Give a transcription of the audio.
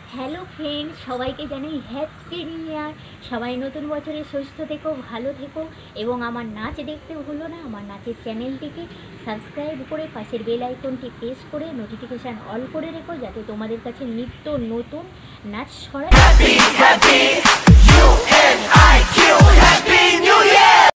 Hello friend, সবাইকে জানাই happy new year. সবাই নতুন বছরে সুস্থ থেকো, ভালো থেকো এবং আমার নাচ দেখতে ভুলো না। আমার নাচের চ্যানেলটিকে সাবস্ক্রাইব করে পাশের বেল আইকনটি প্রেস করে নোটিফিকেশান অল করে রেখো, যাতে তোমাদের কাছে নিত্য নতুন নাচ সরাসরি